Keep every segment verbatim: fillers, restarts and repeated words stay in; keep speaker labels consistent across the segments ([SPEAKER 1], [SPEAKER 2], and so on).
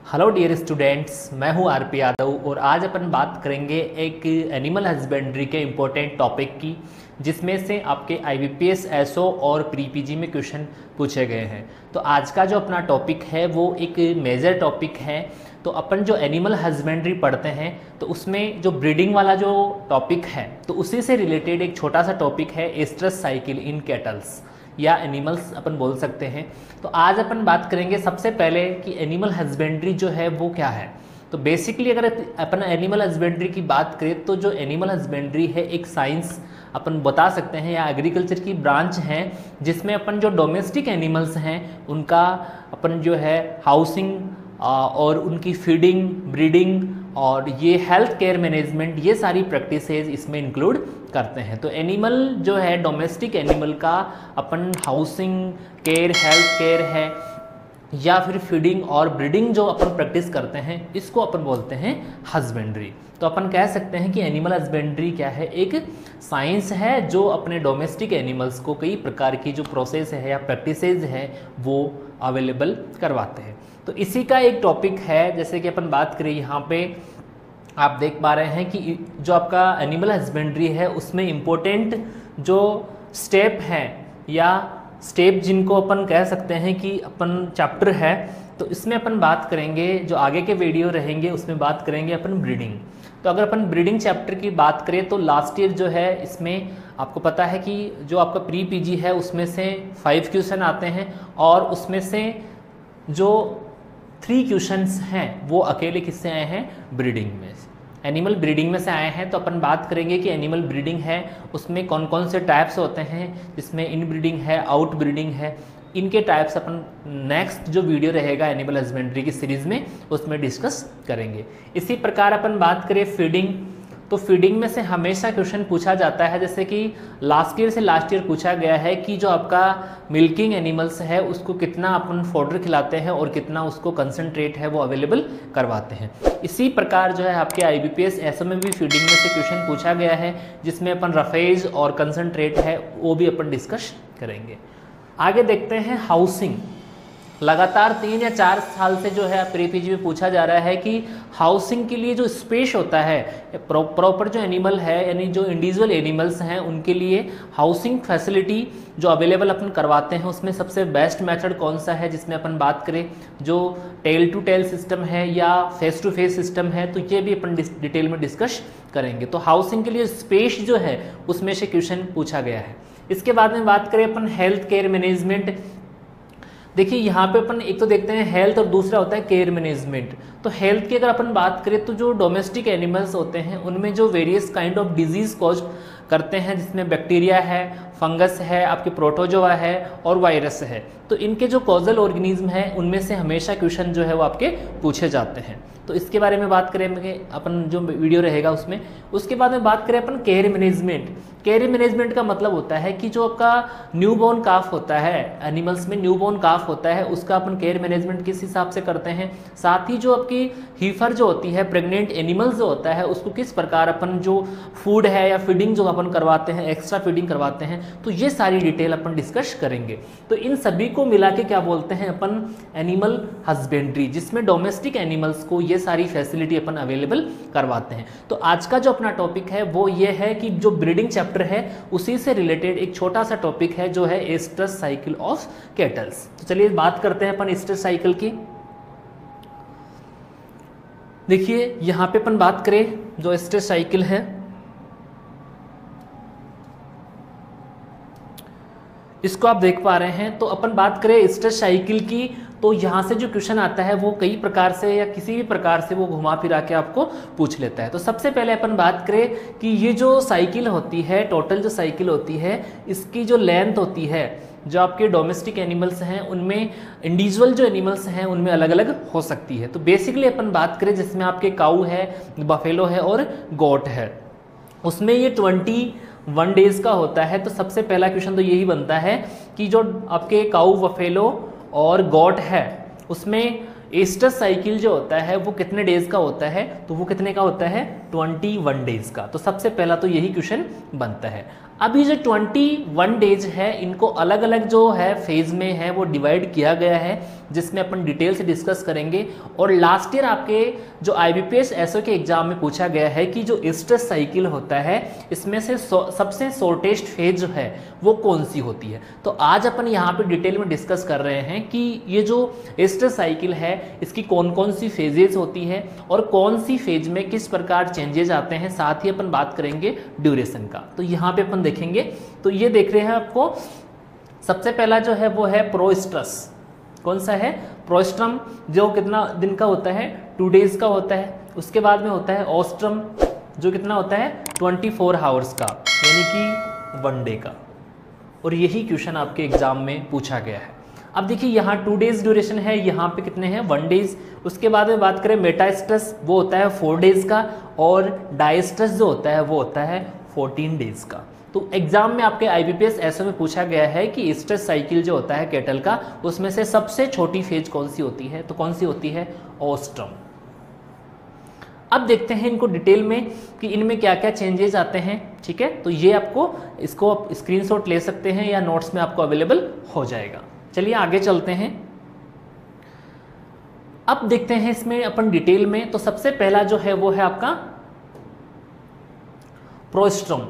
[SPEAKER 1] Hello dear students, मैं हूं R P Yadav और आज अपन बात करेंगे एक एनिमल हस्बेंड्री के इम्पोर्टेंट टॉपिक की, जिसमें से आपके I B P S, S O और प्री पी जी में क्वेश्चन पूछे गए हैं। तो आज का जो अपना टॉपिक है वो एक मेजर टॉपिक है। तो अपन जो एनिमल हस्बेंड्री पढ़ते हैं तो उसमें जो ब्रीडिंग वाला जो टॉपिक है तो उसी से रिलेटेड एक छोटा सा टॉपिक है एस्ट्रस साइकिल इन कैटल्स या एनिमल्स अपन बोल सकते हैं। तो आज अपन बात करेंगे सबसे पहले कि एनिमल हस्बेंड्री जो है वो क्या है। तो बेसिकली अगर अपन एनिमल हस्बेंड्री की बात करें तो जो एनिमल हस्बेंड्री है एक साइंस अपन बता सकते हैं या एग्रीकल्चर की ब्रांच है, जिसमें अपन जो डोमेस्टिक एनिमल्स हैं उनका अपन जो है हाउसिंग और उनकी फीडिंग, ब्रीडिंग और ये हेल्थ केयर मैनेजमेंट, ये सारी प्रैक्टिसेस इसमें इंक्लूड करते हैं। तो एनिमल जो है डोमेस्टिक एनिमल का अपन हाउसिंग केयर, हेल्थ केयर है या फिर फीडिंग और ब्रीडिंग जो अपन प्रैक्टिस करते हैं इसको अपन बोलते हैं हस्बेंड्री। तो अपन कह सकते हैं कि एनिमल हस्बेंड्री क्या है, एक साइंस है जो अपने डोमेस्टिक एनिमल्स को कई प्रकार की जो प्रोसेस है या प्रैक्टिसेस है वो अवेलेबल करवाते हैं। तो इसी का एक टॉपिक है, जैसे कि अपन बात करें यहाँ पे आप देख पा रहे हैं कि जो आपका एनिमल हस्बेंड्री है उसमें इम्पोर्टेंट जो स्टेप हैं या स्टेप जिनको अपन कह सकते हैं कि अपन चैप्टर है, तो इसमें अपन बात करेंगे, जो आगे के वीडियो रहेंगे उसमें बात करेंगे अपन ब्रीडिंग। तो अगर अपन ब्रीडिंग चैप्टर की बात करें तो लास्ट ईयर जो है इसमें आपको पता है कि जो आपका प्री पी जी है उसमें से फाइव क्वेश्चन आते हैं और उसमें से जो थ्री क्वेश्चंस हैं वो अकेले किससे आए हैं, ब्रीडिंग में, एनिमल ब्रीडिंग में से आए हैं। तो अपन बात करेंगे कि एनिमल ब्रीडिंग है उसमें कौन कौन से टाइप्स होते हैं, जिसमें इन ब्रीडिंग है, आउट ब्रीडिंग है, इनके टाइप्स अपन नेक्स्ट जो वीडियो रहेगा एनिमल हस्बेंड्री की सीरीज़ में उसमें डिस्कस करेंगे। इसी प्रकार अपन बात करें फीडिंग, तो फीडिंग में से हमेशा क्वेश्चन पूछा जाता है, जैसे कि लास्ट ईयर से लास्ट ईयर पूछा गया है कि जो आपका मिल्किंग एनिमल्स है उसको कितना अपन फॉडर खिलाते हैं और कितना उसको कंसनट्रेट है वो अवेलेबल करवाते हैं। इसी प्रकार जो है आपके I B P S, S O में भी फीडिंग में से क्वेश्चन पूछा गया है, जिसमें अपन रफेज और कंसनट्रेट है वो भी अपन डिस्कस करेंगे। आगे देखते हैं हाउसिंग। लगातार तीन या चार साल से जो है प्री पी जी में पूछा जा रहा है कि हाउसिंग के लिए जो स्पेस होता है, प्रॉपर जो एनिमल है यानी जो इंडिविजुअल एनिमल्स हैं उनके लिए हाउसिंग फैसिलिटी जो अवेलेबल अपन करवाते हैं उसमें सबसे बेस्ट मेथड कौन सा है, जिसमें अपन बात करें जो टेल टू टेल सिस्टम है या फेस टू फेस सिस्टम है, तो ये भी अपन डिटेल में डिस्कस करेंगे। तो हाउसिंग के लिए स्पेस जो है उसमें से क्वेश्चन पूछा गया है। इसके बाद में बात करें अपन हेल्थ केयर मैनेजमेंट। देखिए यहाँ पे अपन एक तो देखते हैं हेल्थ और दूसरा होता है केयर मैनेजमेंट। तो हेल्थ की अगर अपन बात करें तो जो डोमेस्टिक एनिमल्स होते हैं उनमें जो various kind of disease cause करते हैं, जिसमें बैक्टीरिया है, फंगस है, आपके प्रोटोजोआ है और वायरस है, तो इनके जो कॉजल ऑर्गेनिज्म है उनमें से हमेशा क्वेश्चन जो है वो आपके पूछे जाते हैं। तो इसके बारे में बात करेंगे अपन जो वीडियो रहेगा उसमें। उसके बाद में बात करें अपन केयर मैनेजमेंट। केयर मैनेजमेंट का मतलब होता है कि जो आपका न्यूबॉर्न काफ होता है, एनिमल्स में न्यूबॉर्न काफ होता है, उसका अपन केयर मैनेजमेंट किस हिसाब से करते हैं। साथ ही जो आपकी हीफर जो होती है, प्रेग्नेंट एनिमल्स जो होता है, उसको किस प्रकार अपन जो फूड है या फीडिंग जो अपन करवाते हैं, एक्स्ट्रा फीडिंग करवाते हैं, तो ये सारी डिटेल अपन डिस्कस करेंगे। तो इन सभी को मिला के क्या बोलते हैं अपन, एनिमल हस्बेंड्री, जिसमें डोमेस्टिक एनिमल्स को ये सारी फैसिलिटी अपन अवेलेबल करवाते हैं। तो आज का जो अपना टॉपिक है वो ये है कि जो ब्रीडिंग चैप्टर है उसी से रिलेटेड एक छोटा सा टॉपिक है जो है एस्ट्रस साइकिल ऑफ कैटल्स। तो चलिए बात करते हैं अपन एस्ट्रस साइकिल की। देखिए यहाँ पे अपन बात करें जो एस्ट्रस साइकिल है, इसको आप देख पा रहे हैं। तो अपन बात करें एस्ट्रस साइकिल की, तो यहाँ से जो क्वेश्चन आता है वो कई प्रकार से या किसी भी प्रकार से वो घुमा फिरा के आपको पूछ लेता है। तो सबसे पहले अपन बात करें कि ये जो साइकिल होती है, टोटल जो साइकिल होती है, इसकी जो लेंथ होती है, जो आपके डोमेस्टिक एनिमल्स हैं उनमें इंडिविजुअल जो एनिमल्स हैं उनमें अलग अलग हो सकती है। तो बेसिकली अपन बात करें जिसमें आपके काऊ है, बफेलो है और गोट है, उसमें ये ट्वेंटी वन डेज का होता है। तो सबसे पहला क्वेश्चन तो यही बनता है कि जो आपके काऊ, बफेलो और गॉट है उसमें एस्ट्रस साइकिल जो होता है वो कितने डेज का होता है, तो वो कितने का होता है, ट्वेंटी वन डेज का। तो सबसे पहला तो यही क्वेश्चन बनता है। अभी जो ट्वेंटी वन डेज है इनको अलग अलग जो है फेज में है वो डिवाइड किया गया है जिसमें अपन डिटेल से डिस्कस करेंगे। और लास्ट ईयर आपके जो आईबीपीएस एसओ के एग्जाम में पूछा गया है कि जो स्ट्रेस साइकिल होता है इसमें से सबसे शॉर्टेस्ट फेज जो है वो कौन सी होती है। तो आज अपन यहाँ पे डिटेल में डिस्कस कर रहे हैं कि ये जो स्ट्रेस साइकिल है इसकी कौन कौन सी फेजेस होती है और कौन सी फेज में किस प्रकार चेंजेस आते हैं, साथ ही अपन बात करेंगे ड्यूरेशन का। तो यहाँ पे अपन देखेंगे, तो ये देख रहे हैं आपको सबसे पहला जो है वो है प्रोस्ट्रस। कौन सा है? प्रोस्ट्रम, जो कितना दिन का होता है? टू डेज का होता है। उसके बाद में होता है ओस्ट्रम, जो कितना होता है? ट्वेंटी फोर आवर्स का, यानी कि वन डे का। और यही क्वेश्चन आपके एग्जाम में पूछा गया है। अब देखिए यहाँ टू डेज ड्यूरेशन है, यहाँ पे कितने हैं? One days. उसके बाद में बात करें मेटास्ट्रेस, वो होता है फोर डेज का, और डायस्ट्रेस जो होता है वो होता है फोर्टीन डेज का। तो एग्जाम में आपके आईबीपीएस एसओ में पूछा गया है कि स्ट्रेस साइकिल जो होता है कैटल का, उसमें से सबसे छोटी फेज कौन सी होती है? तो कौन सी होती है? ओस्ट्रम। अब देखते हैं इनको डिटेल में कि इनमें क्या क्या चेंजेस आते हैं। ठीक है, तो ये आपको इसको आप स्क्रीनशॉट ले सकते हैं या नोट्स में आपको अवेलेबल हो जाएगा। चलिए आगे चलते हैं। अब देखते हैं इसमें अपन डिटेल में। तो सबसे पहला जो है वो है आपका प्रोस्ट्रम।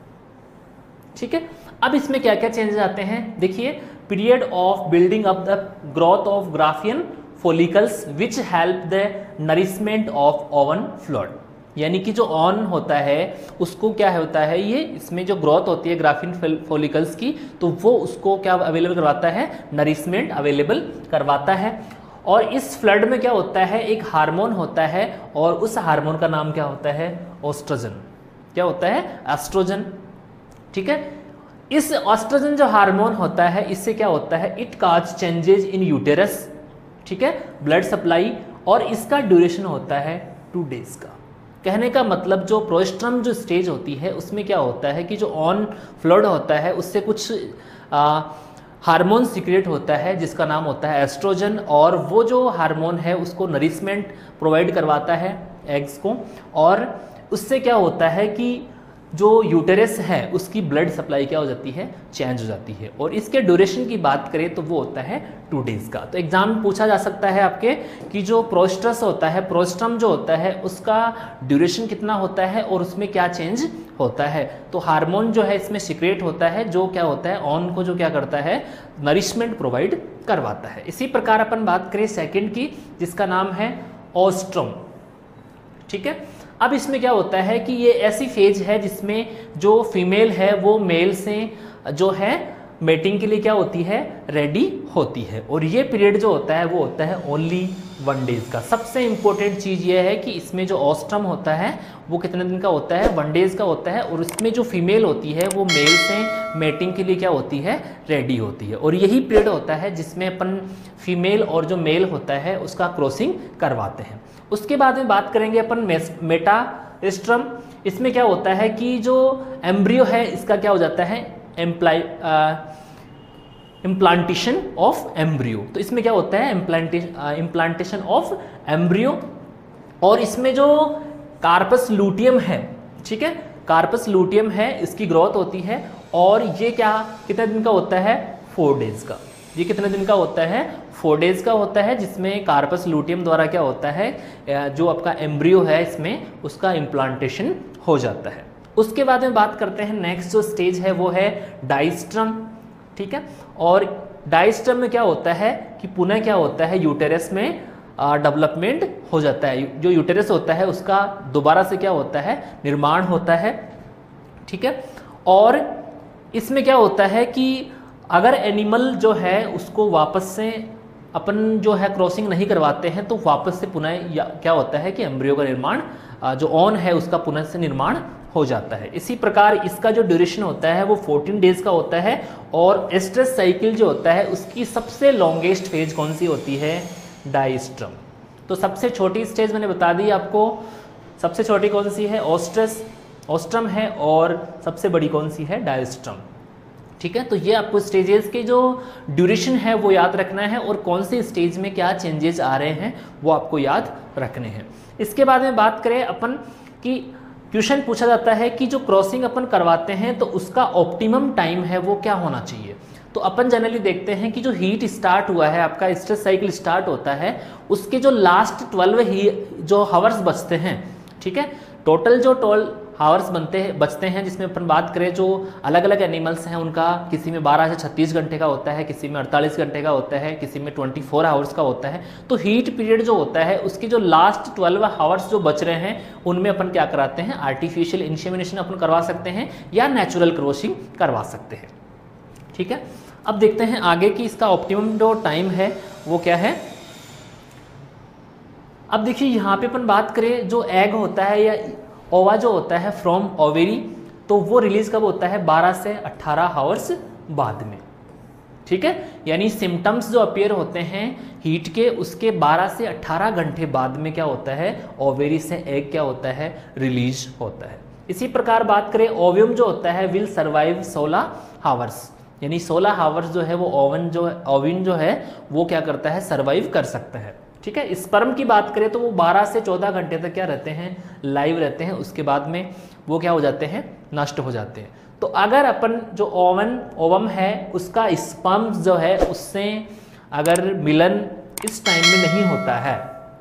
[SPEAKER 1] ठीक है, अब इसमें क्या क्या चेंजेस आते हैं देखिए। Period of building up the growth of graafian follicles which help the nourishment of ovum fluid, यानी कि जो ऑन होता है उसको क्या होता है, ये इसमें जो ग्रोथ होती है ग्राफियन फॉलिकल्स की, तो वो उसको क्या अवेलेबल करवाता है? नरिशमेंट अवेलेबल करवाता है। और इस फ्लड में क्या होता है? एक हार्मोन होता है, और उस हार्मोन का नाम क्या होता है? एस्ट्रोजन। क्या होता है? एस्ट्रोजन। ठीक है, इस एस्ट्रोजन जो हार्मोन होता है इससे क्या होता है? It cause changes in uterus, ठीक है, ब्लड सप्लाई, और इसका ड्यूरेशन होता है टू डेज का। कहने का मतलब जो प्रोस्ट्रम जो स्टेज होती है उसमें क्या होता है कि जो ऑन फ्लड होता है उससे कुछ हार्मोन सीक्रेट होता है जिसका नाम होता है एस्ट्रोजन, और वो जो हार्मोन है उसको नरिशमेंट प्रोवाइड करवाता है एग्स को, और उससे क्या होता है कि जो यूटेरस है उसकी ब्लड सप्लाई क्या हो जाती है? चेंज हो जाती है। और इसके ड्यूरेशन की बात करें तो वो होता है टू डेज का। तो एग्जाम में पूछा जा सकता है आपके कि जो प्रोस्ट्रस होता है, प्रोस्ट्रम जो होता है उसका ड्यूरेशन कितना होता है और उसमें क्या चेंज होता है। तो हार्मोन जो है इसमें सीक्रेट होता है, जो क्या होता है? ऑन को जो क्या करता है? नरिशमेंट प्रोवाइड करवाता है। इसी प्रकार अपन बात करें सेकेंड की, जिसका नाम है ओस्ट्रम। ठीक है, अब इसमें क्या होता है कि ये ऐसी फेज है जिसमें जो फीमेल है वो मेल से जो है मेटिंग के लिए क्या होती है? रेडी होती है। और ये पीरियड जो होता है वो होता है ओनली वन डेज का। सबसे इंपॉर्टेंट चीज़ ये है कि इसमें जो ओस्ट्रम होता है वो कितने दिन का होता है? वन डेज का होता है। और इसमें जो फीमेल होती है वो मेल से मेटिंग के लिए क्या होती है? रेडी होती है। और यही पीरियड होता है जिसमें अपन फीमेल और जो मेल होता है उसका क्रॉसिंग करवाते हैं। उसके बाद में बात करेंगे अपन मेटास्ट्रम। इसमें क्या होता है कि जो एम्ब्रियो है इसका क्या हो जाता है? Employ implantation of embryo. तो इसमें क्या होता है? Implantation of embryo. और इसमें जो कार्पस लूटियम है, ठीक है, कार्पस लूटियम है, इसकी ग्रोथ होती है। और ये क्या कितने दिन का होता है? फोर डेज का। ये कितने दिन का होता है? फोर डेज का होता है, जिसमें कार्पस लूटियम द्वारा क्या होता है? जो आपका एम्ब्रियो है इसमें उसका इम्प्लांटेशन हो जाता है। उसके बाद में बात करते हैं नेक्स्ट जो स्टेज है वो है डायस्ट्रम। ठीक है, और डायस्ट्रम में क्या होता है कि पुनः क्या होता है? यूटेरस में डेवलपमेंट हो जाता है। जो यूटेरस होता है उसका दोबारा से क्या होता है? निर्माण होता है। ठीक है, और इसमें क्या होता है कि अगर एनिमल जो है उसको वापस से अपन जो है क्रॉसिंग नहीं करवाते हैं तो वापस से पुनः क्या होता है कि एम्ब्रियो का निर्माण जो ऑन है उसका पुनः से निर्माण हो जाता है। इसी प्रकार इसका जो ड्यूरेशन होता है वो फोर्टीन डेज का होता है। और स्ट्रेस साइकिल जो होता है उसकी सबसे लॉन्गेस्ट फेज कौन सी होती है? डायस्ट्रम। तो सबसे छोटी स्टेज मैंने बता दी आपको, सबसे छोटी कौन सी है? ओस्ट्रस ओस्ट्रम है, और सबसे बड़ी कौन सी है? डायस्ट्रम। ठीक है, तो ये आपको स्टेजेस के जो ड्यूरेशन है वो याद रखना है, और कौन सी स्टेज में क्या चेंजेस आ रहे हैं वो आपको याद रखने हैं। इसके बाद में बात करें अपन कि क्वेश्चन पूछा जाता है कि जो क्रॉसिंग अपन करवाते हैं तो उसका ऑप्टिमम टाइम है वो क्या होना चाहिए। तो अपन जनरली देखते हैं कि जो हीट स्टार्ट हुआ है, आपका स्ट्रेस साइकिल स्टार्ट होता है, उसके जो लास्ट ट्वेल्व ही जो हावर्स बचते हैं, ठीक है, टोटल जो ट्वेल्व हावर्स बनते हैं बचते हैं, जिसमें अपन बात करें जो अलग अलग एनिमल्स हैं उनका किसी में बारह से छत्तीस घंटे का होता है, किसी में अड़तालीस घंटे का होता है, किसी में चौबीस आवर्स का होता है। तो हीट पीरियड जो होता है उसकी जो लास्ट ट्वेल्व हावर्स जो बच रहे हैं उनमें अपन क्या कराते हैं, आर्टिफिशियल इंसेमिनेशन अपन करवा सकते हैं या नेचुरल क्रॉसिंग करवा सकते हैं। ठीक है, अब देखते हैं आगे की इसका ऑप्टिमम जो टाइम है वो क्या है। अब देखिए यहाँ पे अपन बात करें जो एग होता है या ओवा जो होता है फ्रॉम ओवेरी, तो वो रिलीज कब होता है, बारह से अट्ठारह हावर्स बाद में। ठीक है, यानी सिम्टम्स जो अपीयर होते हैं हीट के उसके बारह से अट्ठारह घंटे बाद में क्या होता है, ओवेरी से एग क्या होता है, रिलीज होता है। इसी प्रकार बात करें ओव्यूम जो होता है विल सर्वाइव सोलह हावर्स, यानी सोलह हावर्स जो है वो ओवन जो है ओविन जो है वो क्या करता है, सर्वाइव कर सकता है। ठीक है, स्पर्म की बात करें तो वो बारह से चौदह घंटे तक क्या रहते हैं, लाइव रहते हैं, उसके बाद में वो क्या हो जाते हैं, नष्ट हो जाते हैं। तो अगर अपन जो ओवन ओवम है उसका स्पर्म जो है उससे अगर मिलन इस टाइम में नहीं होता है,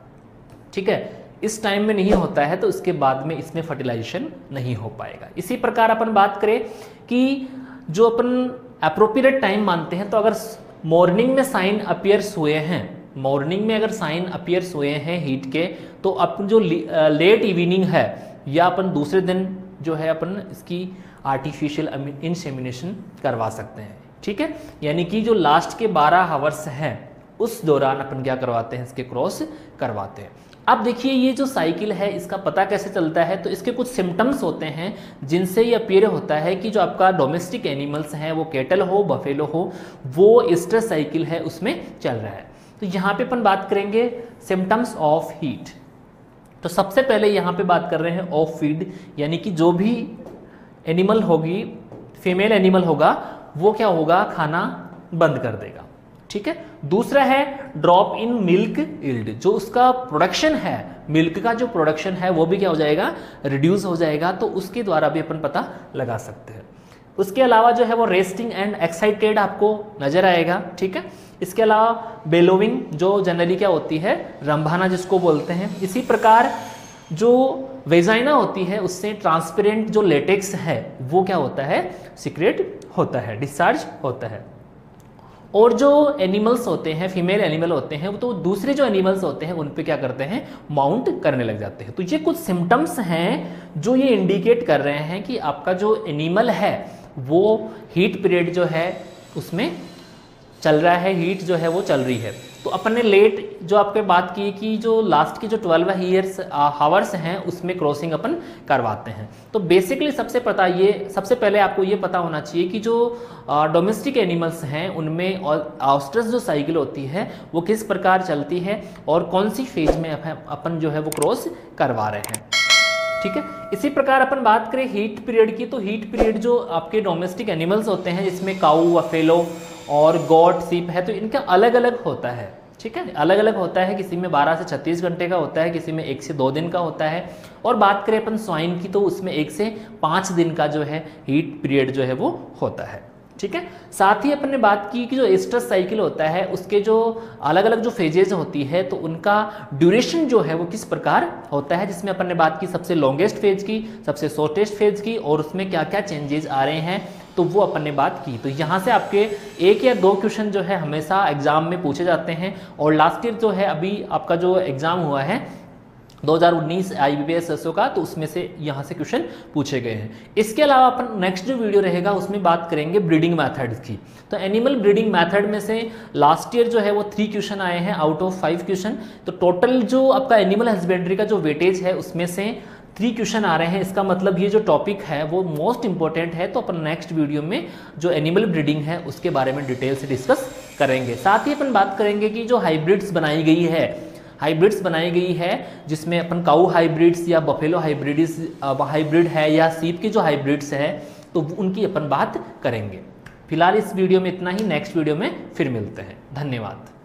[SPEAKER 1] ठीक है, इस टाइम में नहीं होता है तो उसके बाद में इसमें फर्टिलाइजेशन नहीं हो पाएगा। इसी प्रकार अपन बात करें कि जो अपन अप्रोप्रिएट टाइम मानते हैं, तो अगर मॉर्निंग में साइन अपीयर्स हुए हैं, मॉर्निंग में अगर साइन अपीयर्स हुए हैं हीट के, तो अपन जो लेट इवनिंग है या अपन दूसरे दिन जो है अपन इसकी आर्टिफिशियल इंसेमिनेशन करवा सकते हैं। ठीक है, यानी कि जो लास्ट के बारह हावर्स हैं उस दौरान अपन क्या करवाते हैं, इसके क्रॉस करवाते हैं। अब देखिए ये जो साइकिल है इसका पता कैसे चलता है, तो इसके कुछ सिम्टम्स होते हैं जिनसे ये अपीयर होता है कि जो आपका डोमेस्टिक एनिमल्स हैं, वो कैटल हो बफेलो हो, वो स्ट्रेस साइकिल है उसमें चल रहा है। तो यहाँ पे अपन बात करेंगे सिम्टम्स ऑफ हीट। तो सबसे पहले यहाँ पे बात कर रहे हैं ऑफ फीड, यानी कि जो भी एनिमल होगी, फीमेल एनिमल होगा, वो क्या होगा, खाना बंद कर देगा। ठीक है, दूसरा है ड्रॉप इन मिल्क यील्ड, जो उसका प्रोडक्शन है, मिल्क का जो प्रोडक्शन है वो भी क्या हो जाएगा, रिड्यूस हो जाएगा। तो उसके द्वारा भी अपन पता लगा सकते हैं। उसके अलावा जो है वो रेस्टिंग एंड एक्साइटेड आपको नजर आएगा। ठीक है, इसके अलावा बेलोविंग जो जनरली क्या होती है, रंभाना जिसको बोलते हैं। इसी प्रकार जो वेजाइना होती है उससे ट्रांसपेरेंट जो लेटेक्स है वो क्या होता है, सीक्रेट होता है, डिस्चार्ज होता है। और जो एनिमल्स होते हैं, फीमेल एनिमल होते हैं, वो तो दूसरे जो एनिमल्स होते हैं उन पे क्या करते हैं, माउंट करने लग जाते हैं। तो ये कुछ सिम्टम्स हैं जो ये इंडिकेट कर रहे हैं कि आपका जो एनिमल है वो हीट पीरियड जो है उसमें चल रहा है, हीट जो है वो चल रही है। तो अपन ने लेट जो आपके बात की कि जो लास्ट की जो ट्वेल्व ईयर्स हावर्स हैं उसमें क्रॉसिंग अपन करवाते हैं। तो बेसिकली सबसे पता ये सबसे पहले आपको ये पता होना चाहिए कि जो डोमेस्टिक एनिमल्स हैं उनमें ऑस्ट्रस जो साइकिल होती है वो किस प्रकार चलती है और कौन सी फेज में अपन जो है वो क्रॉस करवा रहे हैं। ठीक है, इसी प्रकार अपन बात करें हीट पीरियड की, तो हीट पीरियड जो आपके डोमेस्टिक एनिमल्स होते हैं जिसमें काऊ, बफेलो और गोट, सीप है, तो इनका अलग अलग होता है। ठीक है, अलग अलग होता है, किसी में बारह से छत्तीस घंटे का होता है, किसी में एक से दो दिन का होता है। और बात करें अपन स्वाइन की तो उसमें एक से पाँच दिन का जो है हीट पीरियड जो है वो होता है। ठीक है, साथ ही अपन ने बात की कि जो स्ट्रेस साइकिल होता है उसके जो अलग अलग जो फेजेज होती है तो उनका ड्यूरेशन जो है वो किस प्रकार होता है, जिसमें अपन ने बात की सबसे लॉन्गेस्ट फेज की, सबसे शॉर्टेस्ट फेज की, और उसमें क्या क्या चेंजेस आ रहे हैं तो वो अपन ने बात की। तो यहाँ से आपके एक या दो क्वेश्चन जो है हमेशा एग्जाम में पूछे जाते हैं। और लास्ट ईयर जो है अभी आपका जो एग्जाम हुआ है दो हज़ार उन्नीस I B P S S O का, तो उसमें से यहाँ से क्वेश्चन पूछे गए हैं। इसके अलावा अपन नेक्स्ट जो वीडियो रहेगा उसमें बात करेंगे ब्रीडिंग मेथड्स की। तो एनिमल ब्रीडिंग मेथड में से लास्ट ईयर जो है वो थ्री क्वेश्चन आए हैं आउट ऑफ फाइव क्वेश्चन। तो टोटल जो आपका एनिमल हस्बेंड्री का जो वेटेज है उसमें से थ्री क्वेश्चन आ रहे हैं। इसका मतलब ये जो टॉपिक है वो मोस्ट इंपॉर्टेंट है। तो अपन नेक्स्ट वीडियो में जो एनिमल ब्रीडिंग है उसके बारे में डिटेल से डिस्कस करेंगे। साथ ही अपन बात करेंगे कि जो हाइब्रिड्स बनाई गई है हाइब्रिड्स बनाई गई है जिसमें अपन काऊ हाइब्रिड्स या बफेलो हाइब्रिड्स हाइब्रिड है या सीप की जो हाइब्रिड्स है तो उनकी अपन बात करेंगे। फिलहाल इस वीडियो में इतना ही, नेक्स्ट वीडियो में फिर मिलते हैं। धन्यवाद।